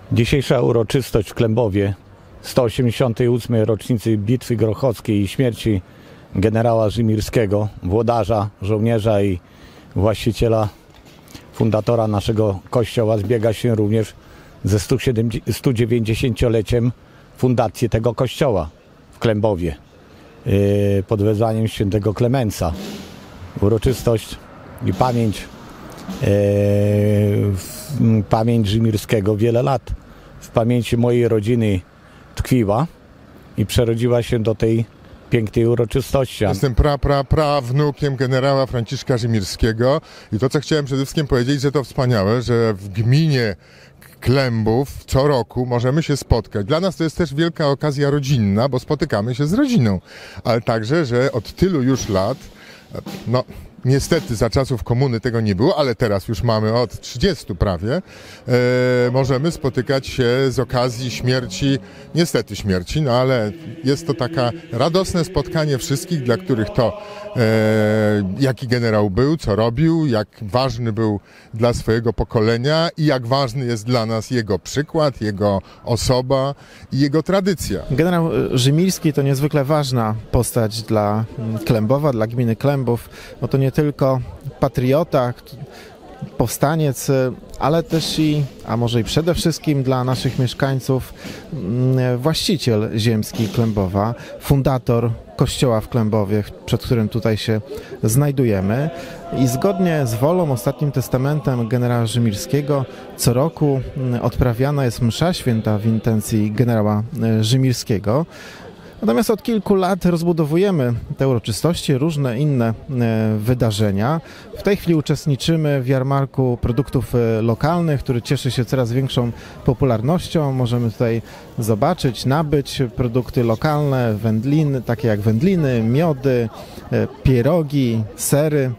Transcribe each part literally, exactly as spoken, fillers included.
Dzisiejsza uroczystość w Klembowie sto osiemdziesiątej ósmej rocznicy Bitwy Grochowskiej i śmierci generała Rzymirskiego, włodarza, żołnierza i właściciela, fundatora naszego kościoła, zbiega się również ze stu dziewięćdziesięcioleciem fundacji tego kościoła w Klembowie pod wezwaniem świętego Klemensa. Uroczystość i pamięć pamięć Rzymirskiego wiele lat w pamięci mojej rodziny tkwiła i przerodziła się do tej pięknej uroczystości. Jestem pra, pra, pra wnukiem generała Franciszka Rzymirskiego i to, co chciałem przede wszystkim powiedzieć, że to wspaniałe, że w gminie Klembów co roku możemy się spotkać. Dla nas to jest też wielka okazja rodzinna, bo spotykamy się z rodziną, ale także, że od tylu już lat, no niestety za czasów komuny tego nie było, ale teraz już mamy od trzydziestu prawie, e, możemy spotykać się z okazji śmierci, niestety śmierci, no ale jest to taka radosne spotkanie wszystkich, dla których to e, jaki generał był, co robił, jak ważny był dla swojego pokolenia i jak ważny jest dla nas jego przykład, jego osoba i jego tradycja. Generał Rzymirski to niezwykle ważna postać dla Klembowa, dla gminy Klembów, bo to nie tylko patriota, powstaniec, ale też i, a może i przede wszystkim dla naszych mieszkańców, właściciel ziemski Klembowa, fundator kościoła w Klembowie, przed którym tutaj się znajdujemy. I zgodnie z wolą, ostatnim testamentem generała Rzymirskiego co roku odprawiana jest msza święta w intencji generała Rzymirskiego. Natomiast od kilku lat rozbudowujemy te uroczystości, różne inne wydarzenia. W tej chwili uczestniczymy w jarmarku produktów lokalnych, który cieszy się coraz większą popularnością. Możemy tutaj zobaczyć, nabyć produkty lokalne, wędliny, takie jak wędliny, miody, pierogi, sery,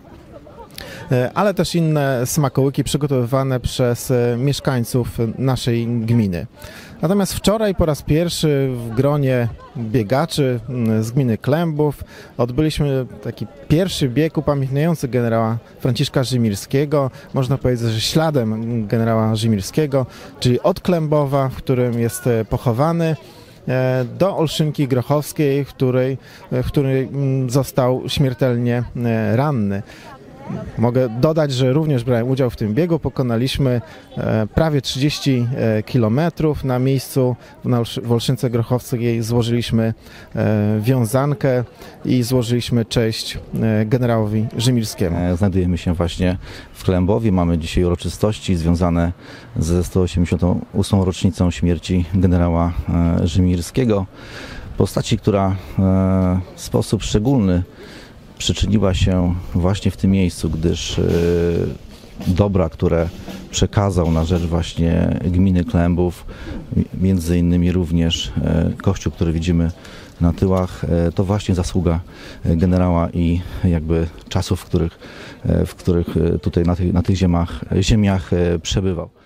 ale też inne smakołyki przygotowywane przez mieszkańców naszej gminy. Natomiast wczoraj po raz pierwszy w gronie biegaczy z gminy Klembów odbyliśmy taki pierwszy bieg upamiętniający generała Franciszka Rzymirskiego, można powiedzieć, że śladem generała Rzymirskiego, czyli od Klembowa, w którym jest pochowany, do Olszynki Grochowskiej, w której, w której został śmiertelnie ranny. Mogę dodać, że również brałem udział w tym biegu. Pokonaliśmy prawie trzydzieści kilometrów. Na miejscu w Olszynce Grochowskiej złożyliśmy wiązankę i złożyliśmy cześć generałowi Rzymirskiemu. Znajdujemy się właśnie w Klembowie. Mamy dzisiaj uroczystości związane ze sto osiemdziesiątą ósmą rocznicą śmierci generała Rzymirskiego. Postaci, która w sposób szczególny przyczyniła się właśnie w tym miejscu, gdyż y, dobra, które przekazał na rzecz właśnie gminy Klembów, między innymi również y, kościół, który widzimy na tyłach, y, to właśnie zasługa generała i jakby czasów, w których, y, w których tutaj na tych, na tych ziemiach, ziemiach y, przebywał.